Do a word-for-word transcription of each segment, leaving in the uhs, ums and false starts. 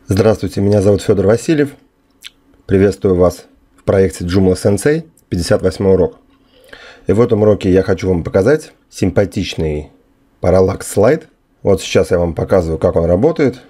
Здравствуйте, меня зовут Федор Васильев. Приветствую вас в проекте Joomla Sensei, пятьдесят восьмой урок. И в этом уроке я хочу вам показать симпатичный Parallax слайд. Вот сейчас я вам показываю, как он работает.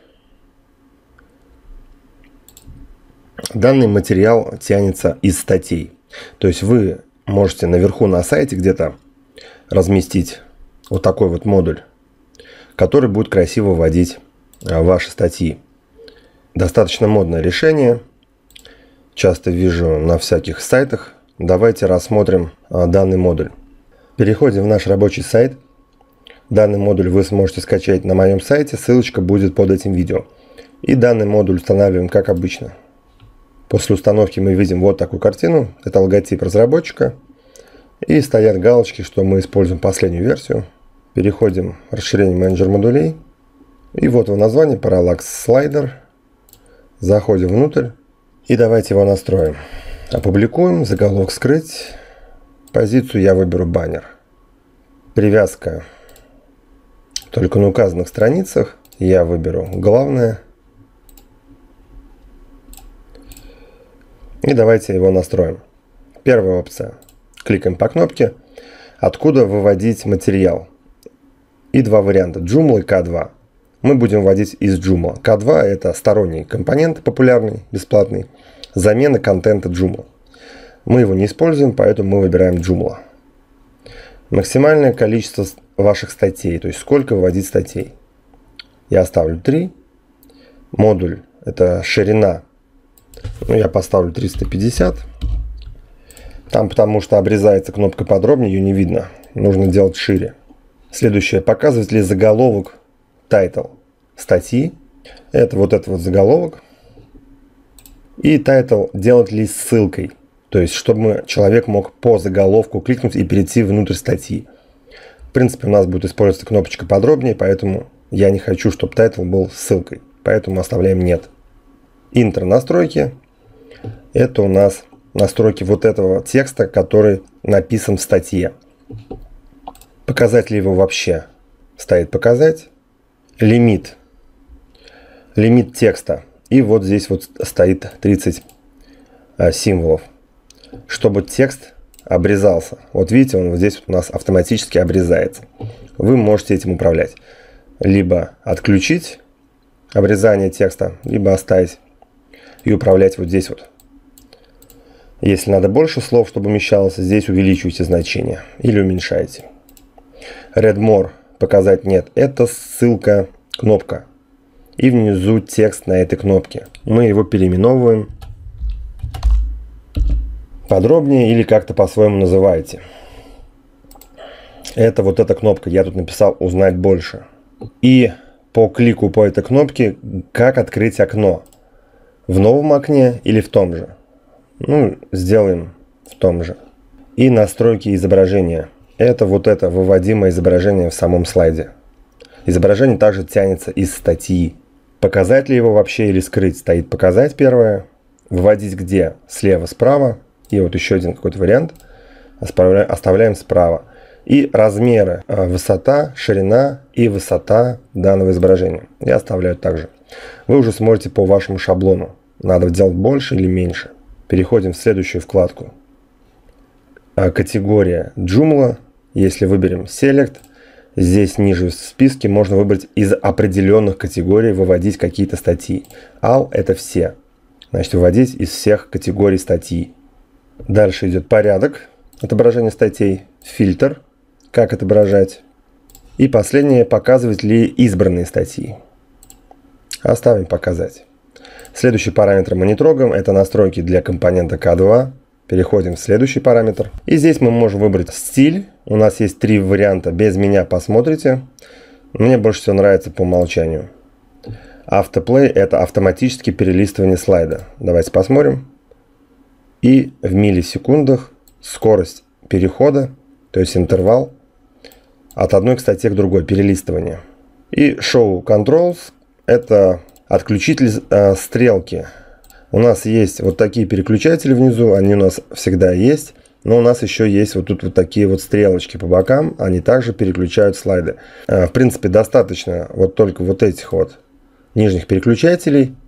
Данный материал тянется из статей. То есть вы можете наверху на сайте где-то разместить вот такой вот модуль, который будет красиво вводить ваши статьи. Достаточно модное решение. Часто вижу на всяких сайтах. Давайте рассмотрим данный модуль. Переходим в наш рабочий сайт. Данный модуль вы сможете скачать на моем сайте. Ссылочка будет под этим видео. И данный модуль устанавливаем как обычно. После установки мы видим вот такую картину. Это логотип разработчика. И стоят галочки, что мы используем последнюю версию. Переходим в расширение менеджер модулей. И вот его название Parallax Slider. Заходим внутрь и давайте его настроим. Опубликуем, заголовок скрыть. Позицию я выберу баннер. Привязка только на указанных страницах. Я выберу главное. И давайте его настроим. Первая опция. Кликаем по кнопке. Откуда выводить материал? И два варианта. Joomla и ка два. Мы будем вводить из Joomla. ка два это сторонний компонент, популярный, бесплатный. Замена контента Joomla. Мы его не используем, поэтому мы выбираем Joomla. Максимальное количество ваших статей, то есть сколько выводить статей. Я оставлю три. Модуль это ширина. Ну, я поставлю триста пятьдесят. Там потому что обрезается кнопка подробнее, ее не видно. Нужно делать шире. Следующее. Показывает ли заголовок title статьи. Это вот этот вот заголовок. И title делать ли ссылкой. То есть, чтобы человек мог по заголовку кликнуть и перейти внутрь статьи. В принципе, у нас будет использоваться кнопочка подробнее, поэтому я не хочу, чтобы title был ссылкой. Поэтому оставляем нет. Интро настройки. Это у нас настройки вот этого текста, который написан в статье. Показать ли его вообще? Стоит показать. Лимит. Лимит текста. И вот здесь вот стоит тридцать а, символов. Чтобы текст обрезался. Вот видите, он вот здесь вот у нас автоматически обрезается. Вы можете этим управлять. Либо отключить обрезание текста, либо оставить и управлять вот здесь вот. Если надо больше слов, чтобы умещалось, здесь увеличивайте значение или уменьшаете. Read more. Показать нет. Это ссылка, кнопка. И внизу текст на этой кнопке. Мы его переименовываем. Подробнее или как-то по-своему называете. Это вот эта кнопка. Я тут написал узнать больше. И по клику по этой кнопке, как открыть окно. В новом окне или в том же. Ну, сделаем в том же. И настройки изображения. Это вот это выводимое изображение в самом слайде. Изображение также тянется из статьи. Показать ли его вообще или скрыть? Стоит показать первое. Выводить где? Слева, справа. И вот еще один какой-то вариант. Оставляем справа. И размеры. Высота, ширина и высота данного изображения. Я оставляю также. Вы уже сможете по вашему шаблону. Надо делать больше или меньше. Переходим в следующую вкладку. Категория Joomla. Если выберем Select, здесь ниже в списке можно выбрать из определенных категорий выводить какие-то статьи. All это все. Значит, выводить из всех категорий статьи. Дальше идет порядок отображения статей. Фильтр. Как отображать. И последнее, показывать ли избранные статьи. Оставим показать. Следующий параметр мы не трогаем. Это настройки для компонента ка два. Переходим в следующий параметр. И здесь мы можем выбрать стиль. У нас есть три варианта. Без меня посмотрите. Мне больше всего нравится по умолчанию. Автоплей это автоматическое перелистывание слайда. Давайте посмотрим. И в миллисекундах скорость перехода, то есть интервал от одной к статье к другой, перелистывание. И Show Controls это отключитель э, стрелки. У нас есть вот такие переключатели внизу, они у нас всегда есть. Но у нас еще есть вот тут вот такие вот стрелочки по бокам, они также переключают слайды. В принципе, достаточно вот только вот этих вот нижних переключателей,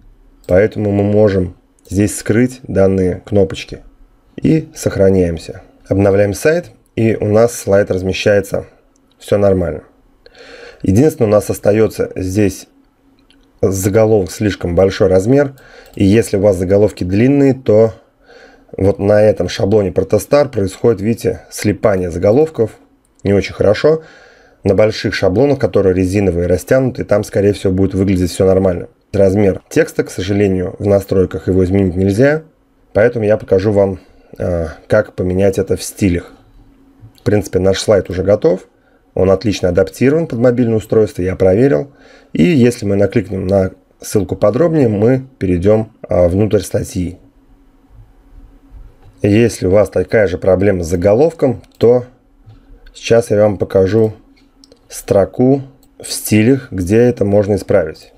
поэтому мы можем здесь скрыть данные кнопочки. И сохраняемся. Обновляем сайт, и у нас слайд размещается. Все нормально. Единственное, у нас остается здесь заголовок слишком большой размер. И если у вас заголовки длинные, то вот на этом шаблоне Protostar происходит, видите, слипание заголовков. Не очень хорошо. На больших шаблонах, которые резиновые, растянутые, там, скорее всего, будет выглядеть все нормально. Размер текста, к сожалению, в настройках его изменить нельзя. Поэтому я покажу вам, как поменять это в стилях. В принципе, наш слайд уже готов. Он отлично адаптирован под мобильное устройство, я проверил. И если мы накликнем на ссылку подробнее, мы перейдем внутрь статьи. Если у вас такая же проблема с заголовком, то сейчас я вам покажу строку в стилях, где это можно исправить.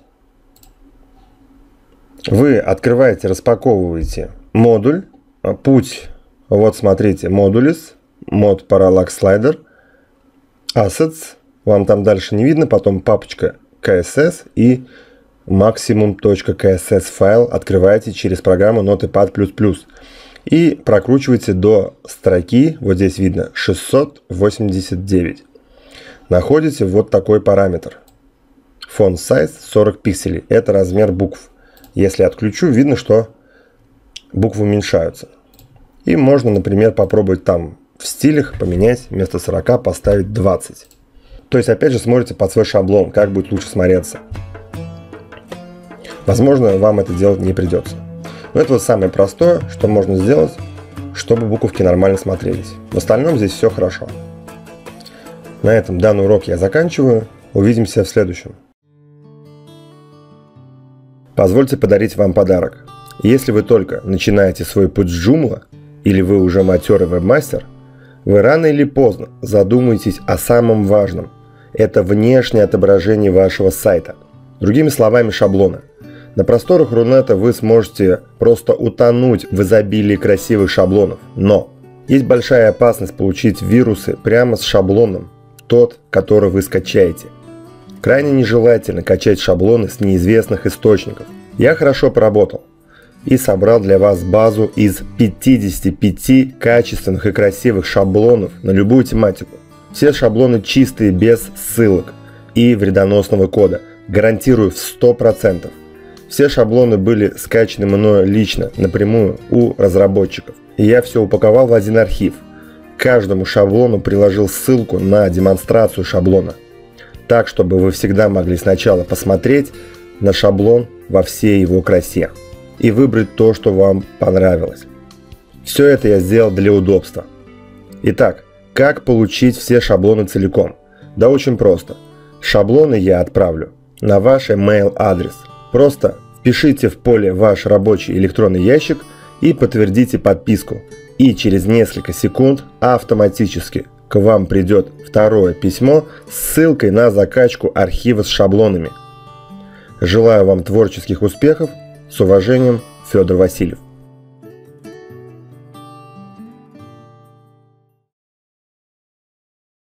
Вы открываете, распаковываете модуль. Путь, вот смотрите, модулис, мод Parallax Slider. Assets, вам там дальше не видно, потом папочка си эс эс и maximum.css файл открываете через программу Notepad++. И прокручиваете до строки, вот здесь видно, шестьсот восемьдесят девять. Находите вот такой параметр. Font size сорок пикселей, это размер букв. Если отключу, видно, что буквы уменьшаются. И можно, например, попробовать там в стилях поменять, вместо сорока поставить двадцать. То есть, опять же, смотрите под свой шаблон, как будет лучше смотреться. Возможно, вам это делать не придется. Но это вот самое простое, что можно сделать, чтобы буковки нормально смотрелись. В остальном здесь все хорошо. На этом данный урок я заканчиваю. Увидимся в следующем. Позвольте подарить вам подарок. Если вы только начинаете свой путь с Joomla, или вы уже матерый вебмастер, вы рано или поздно задумаетесь о самом важном. Это внешнее отображение вашего сайта. Другими словами, шаблона. На просторах Рунета вы сможете просто утонуть в изобилии красивых шаблонов. Но есть большая опасность получить вирусы прямо с шаблоном, тот, который вы скачаете. Крайне нежелательно качать шаблоны с неизвестных источников. Я хорошо поработал и собрал для вас базу из пятидесяти пяти качественных и красивых шаблонов на любую тематику. Все шаблоны чистые, без ссылок и вредоносного кода. Гарантирую в сто процентов. Все шаблоны были скачаны мною лично, напрямую у разработчиков. И я все упаковал в один архив. К каждому шаблону приложил ссылку на демонстрацию шаблона. Так, чтобы вы всегда могли сначала посмотреть на шаблон во всей его красе и выбрать то, что вам понравилось. Все это я сделал для удобства. Итак, как получить все шаблоны целиком? Да очень просто. Шаблоны я отправлю на ваш email адрес. Просто впишите в поле ваш рабочий электронный ящик и подтвердите подписку. И через несколько секунд автоматически к вам придет второе письмо с ссылкой на закачку архива с шаблонами. Желаю вам творческих успехов. С уважением, Федор Васильев.